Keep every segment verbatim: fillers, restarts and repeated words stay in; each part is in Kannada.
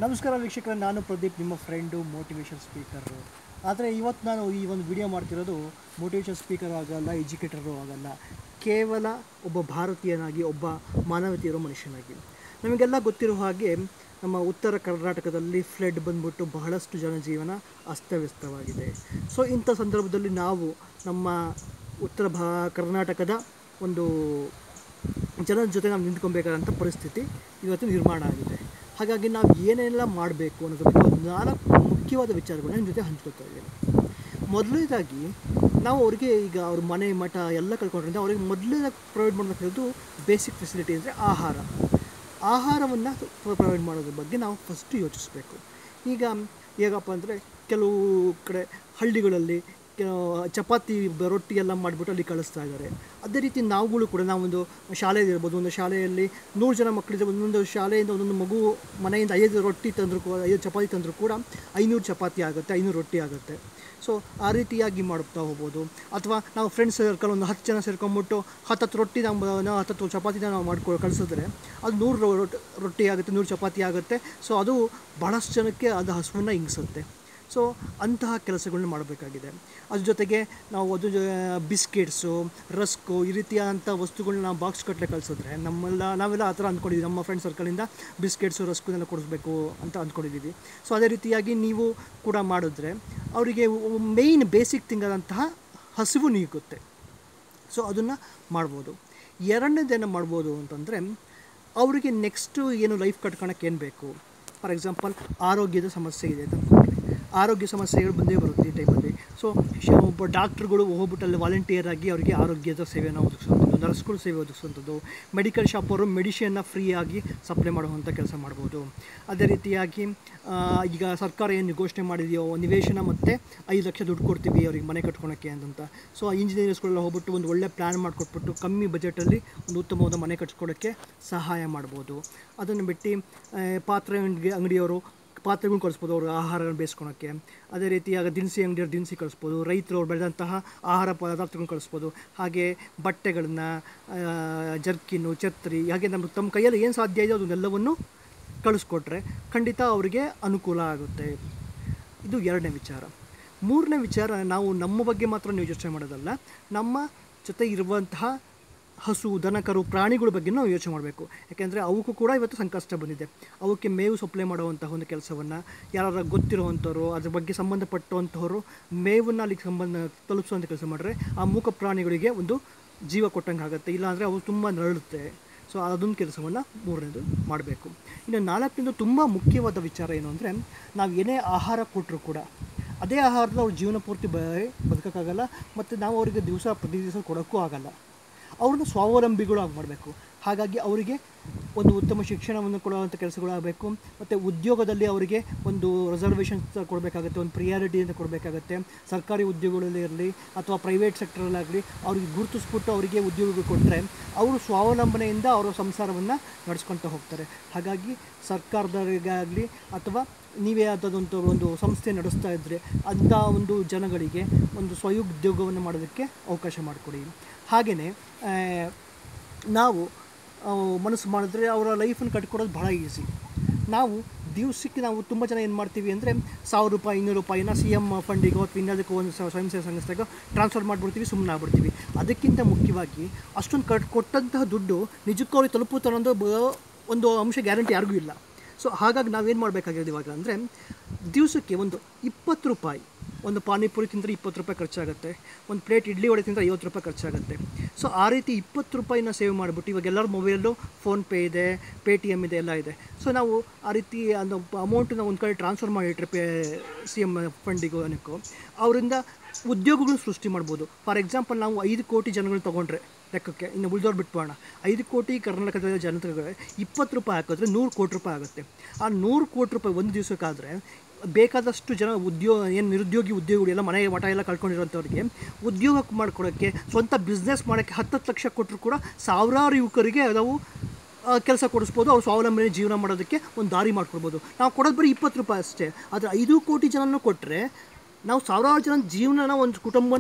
ನಮಸ್ಕಾರ ವೀಕ್ಷಕರೇ, ನಾನು ಪ್ರದೀಪ್, ನಿಮ್ಮ ಫ್ರೆಂಡು, ಮೋಟಿವೇಶನ್ ಸ್ಪೀಕರು. ಆದರೆ ಇವತ್ತು ನಾನು ಈ ಒಂದು ವಿಡಿಯೋ ಮಾಡ್ತಿರೋದು ಮೋಟಿವೇಶನ್ ಸ್ಪೀಕರ್ ಆಗಲ್ಲ, ಎಜುಕೇಟರು ಆಗಲ್ಲ, ಕೇವಲ ಒಬ್ಬ ಭಾರತೀಯನಾಗಿ, ಒಬ್ಬ ಮಾನವೀಯತೆ ಇರೋ ಮನುಷ್ಯನಾಗಿ. ನಮಗೆಲ್ಲ ಗೊತ್ತಿರೋ ಹಾಗೆ ನಮ್ಮ ಉತ್ತರ ಕರ್ನಾಟಕದಲ್ಲಿ ಫ್ಲಡ್ ಬಂದ್ಬಿಟ್ಟು ಬಹಳಷ್ಟು ಜನಜೀವನ ಅಸ್ತವ್ಯಸ್ತವಾಗಿದೆ. ಸೊ ಇಂಥ ಸಂದರ್ಭದಲ್ಲಿ ನಾವು ನಮ್ಮ ಉತ್ತರ ಭಾ ಕರ್ನಾಟಕದ ಒಂದು ಜನರ ಜೊತೆ ನಾವು ನಿಂತ್ಕೊಬೇಕಾದಂಥ ಪರಿಸ್ಥಿತಿ ಇವತ್ತು ನಿರ್ಮಾಣ ಆಗಿದೆ. ಹಾಗಾಗಿ ನಾವು ಏನೆಲ್ಲ ಮಾಡಬೇಕು ಅನ್ನೋದ್ರ ಬಗ್ಗೆ ಒಂದು ನಾಲ್ಕು ಮುಖ್ಯವಾದ ವಿಚಾರಗಳನ್ನ ನಿಮ್ಮ ಜೊತೆ ಹಂಚ್ಕೊಳ್ತಾ ಇದ್ದೇನೆ. ಮೊದಲನೇದಾಗಿ ನಾವು ಅವರಿಗೆ ಈಗ ಅವ್ರ ಮನೆ ಮಠ ಎಲ್ಲ ಕಳ್ಕೊಂಡ್ರಿಂದ ಅವ್ರಿಗೆ ಮೊದಲನೇದಾಗಿ ಪ್ರೊವೈಡ್ ಮಾಡಬೇಕಾದ್ದು ಬೇಸಿಕ್ ಫೆಸಿಲಿಟಿ ಅಂದರೆ ಆಹಾರ. ಆಹಾರವನ್ನು ಪ್ರೊವೈಡ್ ಮಾಡೋದ್ರ ಬಗ್ಗೆ ನಾವು ಫಸ್ಟು ಯೋಚಿಸಬೇಕು. ಈಗ ಹೇಗಪ್ಪ ಅಂದರೆ ಕೆಲವು ಕಡೆ ಹಳ್ಳಿಗಳಲ್ಲಿ ಚಪಾತಿ ರೊಟ್ಟಿ ಎಲ್ಲ ಮಾಡಿಬಿಟ್ಟು ಅಲ್ಲಿ ಕಳಿಸ್ತಾ ಇದ್ದಾರೆ. ಅದೇ ರೀತಿ ನಾವುಗಳು ಕೂಡ ನಾವೊಂದು ಶಾಲೆ ಇರ್ಬೋದು, ಒಂದು ಶಾಲೆಯಲ್ಲಿ ನೂರು ಜನ ಮಕ್ಕಳಿದೆ, ಒಂದೊಂದು ಶಾಲೆಯಿಂದ ಒಂದೊಂದು ಮಗು ಮನೆಯಿಂದ ಐದು ರೊಟ್ಟಿ ತಂದರೂ ಕೂಡ, ಐದು ಚಪಾತಿ ತಂದರೂ ಕೂಡ ಐನೂರು ಚಪಾತಿ ಆಗುತ್ತೆ, ಐನೂರು ರೊಟ್ಟಿ ಆಗುತ್ತೆ. ಸೊ ಆ ರೀತಿಯಾಗಿ ಮಾಡುತ್ತಾ ಹೋಗ್ಬೋದು. ಅಥವಾ ನಾವು ಫ್ರೆಂಡ್ಸ್ ಸರ್ಕಲ್ ಒಂದು ಹತ್ತು ಜನ ಸೇರ್ಕೊಂಡ್ಬಿಟ್ಟು ಹತ್ತತ್ತು ರೊಟ್ಟಿ ನಾವು ನಾವು ಹತ್ತತ್ತು ಚಪಾತಿನ ನಾವು ಮಾಡ್ಕೊ ಕಳಿಸಿದ್ರೆ ಅದು ನೂರು ರೊಟ್ಟಿ ಆಗುತ್ತೆ, ನೂರು ಚಪಾತಿ ಆಗುತ್ತೆ. ಸೊ ಅದು ಭಾಳಷ್ಟು ಜನಕ್ಕೆ ಅದು ಹಸುವನ್ನು ಹಿಂಗಿಸುತ್ತೆ. ಸೊ ಅಂತಹ ಕೆಲಸಗಳನ್ನ ಮಾಡಬೇಕಾಗಿದೆ. ಅದ್ರ ಜೊತೆಗೆ ನಾವು ಅದು ಬಿಸ್ಕೆಟ್ಸು, ರಸ್ಕು, ಈ ರೀತಿಯಾದಂಥ ವಸ್ತುಗಳನ್ನ ನಾವು ಬಾಕ್ಸ್ ಕಟ್ಟಲೆ ಕಳಿಸಿದ್ರೆ ನಮ್ಮೆಲ್ಲ ನಾವೆಲ್ಲ ಆ ಥರ ಅಂದ್ಕೊಂಡಿದ್ದೀವಿ. ನಮ್ಮ ಫ್ರೆಂಡ್ ಸರ್ಕಲಿಂದ ಬಿಸ್ಕೆಟ್ಸು, ರಸ್ಕನ್ನೆಲ್ಲ ಕೊಡಿಸ್ಬೇಕು ಅಂತ ಅಂದ್ಕೊಂಡಿದ್ದೀವಿ. ಸೊ ಅದೇ ರೀತಿಯಾಗಿ ನೀವು ಕೂಡ ಮಾಡಿದ್ರೆ ಅವರಿಗೆ ಮೇಯ್ನ್ ಬೇಸಿಕ್ ಥಿಂಗ್ ಆದಂತಹ ಹಸಿವು ನೀಗುತ್ತೆ. ಸೊ ಅದನ್ನು ಮಾಡ್ಬೋದು. ಎರಡನೇದೇನು ಮಾಡ್ಬೋದು ಅಂತಂದರೆ ಅವರಿಗೆ ನೆಕ್ಸ್ಟು ಏನು ಲೈಫ್ ಕಟ್ಕೊಳಕ್ಕೆ ಏನು ಬೇಕು. ಫಾರ್ ಎಕ್ಸಾಂಪಲ್ ಆರೋಗ್ಯದ ಸಮಸ್ಯೆ ಇದೆ ಅಂತ ಅಂದ್ಕೊಂಡ್ರೆ, ಆರೋಗ್ಯ ಸಮಸ್ಯೆಗಳು ಬಂದೇ ಬರುತ್ತೆ ಈ ಟೈಮಲ್ಲಿ. ಸೊ ಒಬ್ಬ ಡಾಕ್ಟ್ರುಗಳು ಹೋಗ್ಬಿಟ್ಟು ಅಲ್ಲಿ ವಾಲಂಟಿಯರ್ ಆಗಿ ಅವರಿಗೆ ಆರೋಗ್ಯದ ಸೇವೆಯನ್ನು ಒದಗಿಸುವಂಥದ್ದು, ನರ್ಸ್ಗಳು ಸೇವೆ ಒದಗಿಸುವಂಥದ್ದು, ಮೆಡಿಕಲ್ ಶಾಪ್ ಅವರು ಮೆಡಿಷನ್ನ ಫ್ರೀಯಾಗಿ ಸಪ್ಲೈ ಮಾಡುವಂಥ ಕೆಲಸ ಮಾಡ್ಬೋದು. ಅದೇ ರೀತಿಯಾಗಿ ಈಗ ಸರ್ಕಾರ ಏನು ಘೋಷಣೆ ಮಾಡಿದೆಯೋ ನಿವೇಶನ ಮತ್ತು ಐದು ಲಕ್ಷ ದುಡ್ಡು ಕೊಡ್ತೀವಿ ಅವ್ರಿಗೆ ಮನೆ ಕಟ್ಕೊಳಕ್ಕೆ ಅಂತ. ಸೊ ಇಂಜಿನಿಯರ್ಸ್ಗಳೆಲ್ಲ ಹೋಗ್ಬಿಟ್ಟು ಒಂದು ಒಳ್ಳೆ ಪ್ಲ್ಯಾನ್ ಮಾಡಿಕೊಟ್ಬಿಟ್ಟು ಕಮ್ಮಿ ಬಜೆಟಲ್ಲಿ ಒಂದು ಉತ್ತಮವಾದ ಮನೆ ಕಟ್ಸ್ಕೊಡೋಕ್ಕೆ ಸಹಾಯ ಮಾಡ್ಬೋದು. ಅದನ್ನು ಬಿಟ್ಟು ಪಾತ್ರೆ ಅಂಗಡಿಯವರು ಪಾತ್ರೆಗಳು ಕಳಿಸ್ಬೋದು ಅವರು ಆಹಾರಗಳನ್ನು ಬೇಯಿಸ್ಕೊಳಕ್ಕೆ. ಅದೇ ರೀತಿಯಾಗಿ ದಿನಸಿ ಅಂಗಡಿಯವ್ರು ದಿನಸಿ ಕಳಿಸ್ಬೋದು, ರೈತರು ಅವ್ರು ಬೆಳೆದಂತಹ ಆಹಾರ ಪದಾರ್ಥಗಳನ್ನ ಕಳಿಸ್ಬೋದು. ಹಾಗೆ ಬಟ್ಟೆಗಳನ್ನ, ಜರ್ಕಿನ್ನು, ಛತ್ರಿ, ಹಾಗೆ ನಮ್ಮ ತಮ್ಮ ಕೈಯಲ್ಲಿ ಏನು ಸಾಧ್ಯ ಇದೆ ಅದನ್ನೆಲ್ಲವನ್ನು ಕಳಿಸ್ಕೊಟ್ರೆ ಖಂಡಿತ ಅವರಿಗೆ ಅನುಕೂಲ ಆಗುತ್ತೆ. ಇದು ಎರಡನೇ ವಿಚಾರ. ಮೂರನೇ ವಿಚಾರ, ನಾವು ನಮ್ಮ ಬಗ್ಗೆ ಮಾತ್ರ ನೀವು ಯೋಚನೆ ಮಾಡೋದಲ್ಲ, ನಮ್ಮ ಜೊತೆ ಇರುವಂತಹ ಹಸು, ದನಕರು, ಪ್ರಾಣಿಗಳ ಬಗ್ಗೆ ನಾವು ಯೋಚನೆ ಮಾಡಬೇಕು. ಯಾಕೆಂದರೆ ಅವಕ್ಕೂ ಕೂಡ ಇವತ್ತು ಸಂಕಷ್ಟ ಬಂದಿದೆ. ಅವಕ್ಕೆ ಮೇವು ಸಪ್ಲೈ ಮಾಡುವಂತಹ ಒಂದು ಕೆಲಸವನ್ನು ಯಾರು ಗೊತ್ತಿರುವಂಥವ್ರು, ಅದ್ರ ಬಗ್ಗೆ ಸಂಬಂಧಪಟ್ಟಂಥವರು ಮೇವನ್ನು ಅಲ್ಲಿಗೆ ಸಂಬಂಧ ತಲುಪಿಸುವಂಥ ಕೆಲಸ ಮಾಡಿದ್ರೆ ಆ ಮೂಕ ಪ್ರಾಣಿಗಳಿಗೆ ಒಂದು ಜೀವ ಕೊಟ್ಟಂಗೆ ಆಗುತ್ತೆ. ಇಲ್ಲಾಂದರೆ ಅವು ತುಂಬ ನರಳುತ್ತೆ. ಸೊ ಅದೊಂದು ಕೆಲಸವನ್ನು ಮೂರನೇದು ಮಾಡಬೇಕು. ಇನ್ನು ನಾಲ್ಕನೇದು ತುಂಬ ಮುಖ್ಯವಾದ ವಿಚಾರ ಏನು ಅಂದರೆ, ನಾವು ಏನೇ ಆಹಾರ ಕೊಟ್ಟರು ಕೂಡ ಅದೇ ಆಹಾರದ ಅವ್ರ ಜೀವನ ಪೂರ್ತಿ ಬ ಬದುಕೋಕ್ಕಾಗಲ್ಲ, ಮತ್ತು ನಾವು ಅವರಿಗೆ ದಿವಸ ಪ್ರತಿ ದಿವಸ ಕೊಡೋಕ್ಕೂ ಆಗಲ್ಲ. ಅವ್ರನ್ನ ಸ್ವಾವಲಂಬಿಗಳು ಆಗಿ ಮಾಡಬೇಕು. ಹಾಗಾಗಿ ಅವರಿಗೆ ಒಂದು ಉತ್ತಮ ಶಿಕ್ಷಣವನ್ನು ಕೊಡುವಂಥ ಕೆಲಸಗಳಾಗಬೇಕು. ಮತ್ತು ಉದ್ಯೋಗದಲ್ಲಿ ಅವರಿಗೆ ಒಂದು ರಿಸರ್ವೇಷನ್ಸ್ ಕೊಡಬೇಕಾಗುತ್ತೆ, ಒಂದು ಪ್ರಿಯಾರಿಟಿ ಅಂತ ಕೊಡಬೇಕಾಗತ್ತೆ. ಸರ್ಕಾರಿ ಉದ್ಯೋಗಗಳಲ್ಲಿ ಇರಲಿ ಅಥವಾ ಪ್ರೈವೇಟ್ ಸೆಕ್ಟರಲ್ಲಾಗಲಿ ಅವ್ರಿಗೆ ಗುರುತಿಸ್ಬಿಟ್ಟು ಅವರಿಗೆ ಉದ್ಯೋಗಗಳು ಕೊಟ್ಟರೆ ಅವರು ಸ್ವಾವಲಂಬನೆಯಿಂದ ಅವರ ಸಂಸಾರವನ್ನು ನಡೆಸ್ಕೊಳ್ತಾ ಹೋಗ್ತಾರೆ. ಹಾಗಾಗಿ ಸರ್ಕಾರದವರಿಗಾಗಲಿ ಅಥವಾ ನೀವೇ ಯಾವುದಾದಂಥ ಒಂದು ಸಂಸ್ಥೆ ನಡೆಸ್ತಾ ಇದ್ದರೆ ಅಂಥ ಒಂದು ಜನಗಳಿಗೆ ಒಂದು ಸ್ವಉದ್ಯೋಗವನ್ನು ಮಾಡೋದಕ್ಕೆ ಅವಕಾಶ ಮಾಡಿಕೊಡಿ. ಹಾಗೆಯೇ ನಾವು ಮನಸ್ಸು ಮಾಡಿದ್ರೆ ಅವರ ಲೈಫನ್ನು ಕಟ್ಕೊಡೋದು ಭಾಳ ಈಸಿ. ನಾವು ದಿವಸಕ್ಕೆ ನಾವು ತುಂಬ ಜನ ಏನು ಮಾಡ್ತೀವಿ ಅಂದರೆ ಸಾವಿರ ರೂಪಾಯಿ ಇನ್ನೂರು ರೂಪಾಯಿನ ಸಿ ಎಮ್ ಫಂಡಿಗೋ ಅಥವಾ ಇನ್ಯಾವುದಕ್ಕೋ ಒಂದು ಸ್ವಯಂ ಸೇವಾ ಸಂಸ್ಥೆಗೋ ಟ್ರಾನ್ಸ್ಫರ್ ಮಾಡಿಬಿಡ್ತೀವಿ, ಸುಮ್ಮನೆ ಆಗ್ಬಿಡ್ತೀವಿ. ಅದಕ್ಕಿಂತ ಮುಖ್ಯವಾಗಿ ಅಷ್ಟೊಂದು ಕಟ್ ಕೊಟ್ಟಂತಹ ದುಡ್ಡು ನಿಜಕ್ಕೂ ಅವ್ರಿಗೆ ತಲುಪುತ್ತೆ ಅನ್ನೋದು ಒಂದು ಅಂಶ ಗ್ಯಾರಂಟಿ ಯಾರಿಗೂ ಇಲ್ಲ. ಸೊ ಹಾಗಾಗಿ ನಾವೇನು ಮಾಡಬೇಕಾಗಿರೋದು ಇವಾಗ ಅಂದರೆ, ದಿವಸಕ್ಕೆ ಒಂದು ಇಪ್ಪತ್ತು ರೂಪಾಯಿ ಒಂದು ಪಾನಿಪುರಿ ತಿಂದರೆ ಇಪ್ಪತ್ತು ರೂಪಾಯಿ ಖರ್ಚಾಗುತ್ತೆ, ಒಂದು ಪ್ಲೇಟ್ ಇಡ್ಲಿ ವಡೆ ತಿಂದರೆ ಐವತ್ತು ರೂಪಾಯಿ ಖರ್ಚಾಗುತ್ತೆ. ಸೊ ಆ ರೀತಿ ಇಪ್ಪತ್ತು ರೂಪಾಯಿನ ಸೇವ್ ಮಾಡಿಬಿಟ್ಟು, ಇವಾಗ ಎಲ್ಲರ ಮೊಬೈಲಲ್ಲೂ ಫೋನ್ಪೇ ಇದೆ, ಪೇ ಟಿ ಎಮ್ ಇದೆ, ಎಲ್ಲ ಇದೆ. ಸೊ ನಾವು ಆ ರೀತಿ ಒಂದು ಅಮೌಂಟನ್ನ ಒಂದು ಕಡೆ ಟ್ರಾನ್ಸ್ಫರ್ ಮಾಡಿಟ್ರೆ ಪೇ ಸಿ ಎಮ್ ಫಂಡಿಗೋ ಏನಕ್ಕೋ ಅವರಿಂದ ಉದ್ಯೋಗಗಳು ಸೃಷ್ಟಿ ಮಾಡ್ಬೋದು. ಫಾರ್ ಎಕ್ಸಾಂಪಲ್ ನಾವು ಐದು ಕೋಟಿ ಜನಗಳು ತೊಗೊಂಡ್ರೆ ಲೆಕ್ಕಕ್ಕೆ, ಇನ್ನು ಉಳಿದವ್ರು ಬಿಟ್ಬೋಣ, ಐದು ಕೋಟಿ ಕರ್ನಾಟಕದ ಜನತೆಗೆ ಇಪ್ಪತ್ತು ರೂಪಾಯಿ ಹಾಕಿದ್ರೆ ನೂರು ಕೋಟಿ ರೂಪಾಯಿ ಆಗುತ್ತೆ. ಆ ನೂರು ಕೋಟಿ ರೂಪಾಯಿ ಒಂದು ದಿವಸಕ್ಕಾದರೆ ಬೇಕಾದಷ್ಟು ಜನ ಉದ್ಯೋಗ ಏನು ನಿರುದ್ಯೋಗಿ ಉದ್ಯೋಗಿಗಳು ಎಲ್ಲ ಮನೆಗೆ ಮಠ ಎಲ್ಲ ಕಳ್ಕೊಂಡಿರೋಂಥವ್ರಿಗೆ ಉದ್ಯೋಗ ಮಾಡಿಕೊಡೋಕ್ಕೆ, ಸ್ವಂತ ಬಿಸ್ನೆಸ್ ಮಾಡೋಕ್ಕೆ ಹತ್ತತ್ತು ಲಕ್ಷ ಕೊಟ್ಟರು ಕೂಡ ಸಾವಿರಾರು ಯುವಕರಿಗೆ ನಾವು ಕೆಲಸ ಕೊಡಿಸ್ಬೋದು. ಅವ್ರು ಸ್ವಾವಲಂಬನೆ ಜೀವನ ಮಾಡೋದಕ್ಕೆ ಒಂದು ದಾರಿ ಮಾಡಿಕೊಡ್ಬೋದು. ನಾವು ಕೊಡೋದು ಬರೀ ಇಪ್ಪತ್ತು ರೂಪಾಯಿ ಅಷ್ಟೇ. ಆದರೆ ಐದು ಕೋಟಿ ಜನನೂ ಕೊಟ್ಟರೆ ನಾವು ಸಾವಿರಾರು ಜನ ಜೀವನನ, ಒಂದು ಕುಟುಂಬನ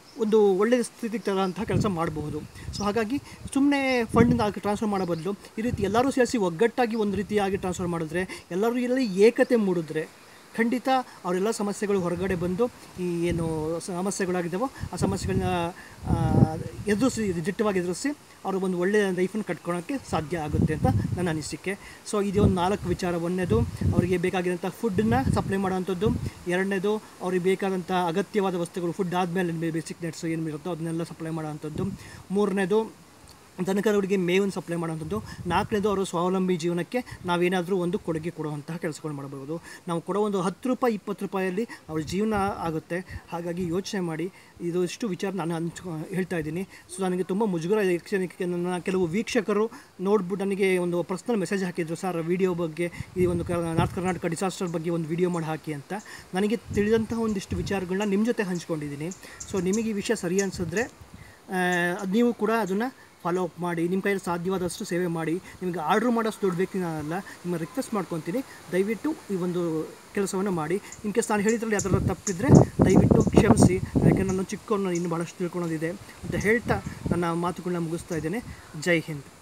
ಒಂದು ಒಳ್ಳೆಯ ಸ್ಥಿತಿಗೆ ತರೋಂಥ ಕೆಲಸ ಮಾಡಬಹುದು. ಸೊ ಹಾಗಾಗಿ ಸುಮ್ಮನೆ ಫಂಡಿಂದ ಟ್ರಾನ್ಸ್ಫರ್ ಮಾಡೋ ಬದಲು ಈ ರೀತಿ ಎಲ್ಲರೂ ಸೇರಿಸಿ ಒಗ್ಗಟ್ಟಾಗಿ ಒಂದು ರೀತಿಯಾಗಿ ಟ್ರಾನ್ಸ್ಫರ್ ಮಾಡಿದ್ರೆ, ಎಲ್ಲರೂ ಇಲ್ಲಿ ಏಕತೆ ಮೂಡಿದ್ರೆ ಖಂಡಿತ ಅವರೆಲ್ಲ ಸಮಸ್ಯೆಗಳು ಹೊರಗಡೆ ಬಂದು ಈ ಏನು ಸಮಸ್ಯೆಗಳಾಗಿದ್ದಾವೋ ಆ ಸಮಸ್ಯೆಗಳನ್ನ ಎದುರಿಸಿ ದಿಟ್ಟವಾಗಿ ಎದುರಿಸಿ ಅವರು ಒಂದು ಒಳ್ಳೆಯ ಲೈಫನ್ನು ಕಟ್ಕೊಳ್ಳೋಕ್ಕೆ ಸಾಧ್ಯ ಆಗುತ್ತೆ ಅಂತ ನನ್ನ ಅನಿಸಿಕೆ. ಸೊ ಇದು ಒಂದು ನಾಲ್ಕು ವಿಚಾರ. ಒಂದನೇದು ಅವರಿಗೆ ಬೇಕಾಗಿರೋಂಥ ಫುಡ್ಡನ್ನ ಸಪ್ಲೈ ಮಾಡೋವಂಥದ್ದು. ಎರಡನೇದು ಅವ್ರಿಗೆ ಬೇಕಾದಂಥ ಅಗತ್ಯವಾದ ವಸ್ತುಗಳು, ಫುಡ್ ಆದಮೇಲೆ ಬೇಸಿಕ್ ನೆಟ್ಸ್ ಏನು ಇರುತ್ತೋ ಅದನ್ನೆಲ್ಲ ಸಪ್ಲೈ ಮಾಡೋವಂಥದ್ದು. ಮೂರನೇದು ದನಕರುಗಳಿಗೆ ಮೇವನ್ನು ಸಪ್ಲೈ ಮಾಡೋವಂಥದ್ದು. ನಾಲ್ಕನೇದು ಅವರು ಸ್ವಾವಲಂಬಿ ಜೀವನಕ್ಕೆ ನಾವೇನಾದರೂ ಒಂದು ಕೊಡುಗೆ ಕೊಡುವಂತಹ ಕೆಲಸಗಳು ಮಾಡಬಹುದು. ನಾವು ಕೊಡೋ ಒಂದು ಹತ್ತು ರೂಪಾಯಿ ಇಪ್ಪತ್ತು ರೂಪಾಯಲ್ಲಿ ಅವ್ರ ಜೀವನ ಆಗುತ್ತೆ. ಹಾಗಾಗಿ ಯೋಚನೆ ಮಾಡಿ. ಇದು ಇಷ್ಟು ವಿಚಾರ ನಾನು ಹಂಚ್ಕೊ ಹೇಳ್ತಾ ಇದ್ದೀನಿ. ಸೊ ನನಗೆ ತುಂಬ ಮುಜುಗರ ಇದೆ. ನನ್ನ ಕೆಲವು ವೀಕ್ಷಕರು ನೋಡ್ಬಿಟ್ಟು ನನಗೆ ಒಂದು ಪರ್ಸ್ನಲ್ ಮೆಸೇಜ್ ಹಾಕಿದ್ರು, ಸರ್ ವಿಡಿಯೋ ಬಗ್ಗೆ ಈ ಒಂದು ನಾರ್ತ್ ಕರ್ನಾಟಕ ಡಿಸಾಸ್ಟರ್ ಬಗ್ಗೆ ಒಂದು ವಿಡಿಯೋ ಮಾಡಿ ಹಾಕಿ ಅಂತ. ನನಗೆ ತಿಳಿದಂತಹ ಒಂದಿಷ್ಟು ವಿಚಾರಗಳನ್ನ ನಿಮ್ಮ ಜೊತೆ ಹಂಚ್ಕೊಂಡಿದ್ದೀನಿ. ಸೊ ನಿಮಗೆ ಈ ವಿಷಯ ಸರಿ ಅನಿಸಿದ್ರೆ ನೀವು ಕೂಡ ಅದನ್ನು ಫಾಲೋ ಅಪ್ ಮಾಡಿ, ನಿಮ್ಮ ಕೈಯಲ್ಲಿ ಸಾಧ್ಯವಾದಷ್ಟು ಸೇವೆ ಮಾಡಿ. ನಿಮಗೆ ಆರ್ಡ್ರ್ ಮಾಡೋಷ್ಟು ದುಡ್ಡು ಬೇಕಿಲ್ಲ, ನಿಮ್ಮ ರಿಕ್ವೆಸ್ಟ್ ಮಾಡ್ಕೊತೀನಿ, ದಯವಿಟ್ಟು ಈ ಒಂದು ಕೆಲಸವನ್ನು ಮಾಡಿ. ಇನ್ ಕೇಸ್ ನಾನು ಹೇಳಿದ್ರಲ್ಲಿ ಅದರ ತಪ್ಪಿದ್ರೆ ದಯವಿಟ್ಟು ಕ್ಷಮಿಸಿ. ಯಾಕೆಂದರೆ ನಾನು ಚಿಕ್ಕವನ್ನ ಇನ್ನೂ ಭಾಳಷ್ಟು ತಿಳ್ಕೊಳೋದಿದೆ ಅಂತ ಹೇಳ್ತಾ ನನ್ನ ಮಾತುಗಳನ್ನ ಮುಗಿಸ್ತಾ ಇದ್ದೇನೆ. ಜೈ ಹಿಂದ್.